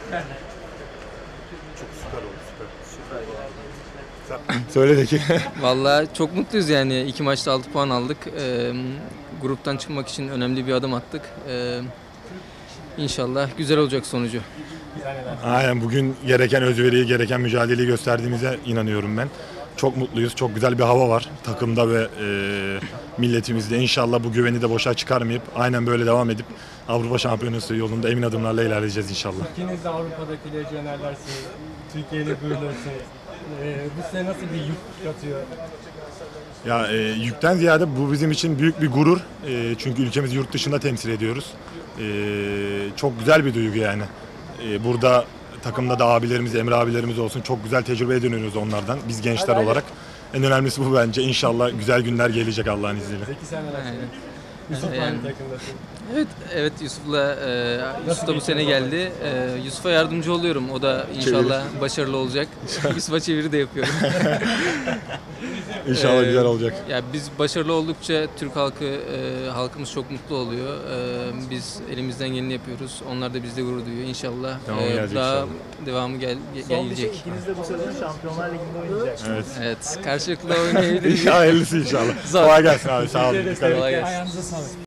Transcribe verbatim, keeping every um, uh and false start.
Çok süper oldu, süper. Süper. Söyle de ki. Vallahi çok mutluyuz yani. İki maçta altı puan aldık. Ee, gruptan çıkmak için önemli bir adım attık. Ee, İnşallah güzel olacak sonucu. Aynen, bugün gereken özveriyi, gereken mücadeleyi gösterdiğimize inanıyorum ben. Çok mutluyuz, çok güzel bir hava var takımda ve e, milletimizde. İnşallah bu güveni de boşa çıkarmayıp aynen böyle devam edip Avrupa Şampiyonası yolunda emin adımlarla ilerleyeceğiz inşallah. İkiniz de Avrupa'daki lejyonerlersiniz. Türkiye'yle gururlusunuz. Ee, bu size nasıl bir yük katıyor? Ya e, yükten ziyade bu bizim için büyük bir gurur. E, çünkü ülkemizi yurt dışında temsil ediyoruz. E, çok güzel bir duygu yani. E, burada takımda da abilerimiz, Emre abilerimiz olsun, çok güzel tecrübe ediniyoruz onlardan biz gençler olarak. En önemlisi bu bence. İnşallah güzel günler gelecek Allah'ın izniyle. Zeki sen neler Aynen. söylüyorsun? Yusuf Yani- aynı takımdasın. Evet, evet Yusuf'la e, Yusuf da bu sene geldi. E, Yusuf'a yardımcı oluyorum. O da inşallah başarılı olacak. Yusuf'a çeviri de yapıyorum. İnşallah Ee, güzel olacak. Ya biz başarılı oldukça Türk halkı, e, halkımız çok mutlu oluyor. E, biz elimizden geleni yapıyoruz. Onlar da bizle gurur duyuyor. İnşallah Devamı e, gelecek daha inşallah. devamı gel, Son bir şey, gelecek. ikiniz de bu sezon Şampiyonlar Ligi'nde oynayacaksınız. Evet. Evet, karşılıklı oynayabiliriz. İnşallah hayırlısı inşallah. Zor. Kolay gelsin abi. Sağ olun. Teşekkür Dikkat edin. Kolay gelsin. Ayağınıza sağlık.